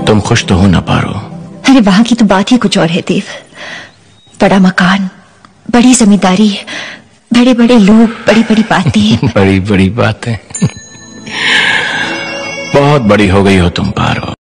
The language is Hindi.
तुम खुश तो हो ना पारो? अरे वहां की तो बात ही कुछ और है देव। बड़ा मकान, बड़ी जमींदारी, बड़े बड़े लोग, बड़ी बड़ी बातें। बड़ी बड़ी बातें। बहुत बड़ी हो गई हो तुम पारो।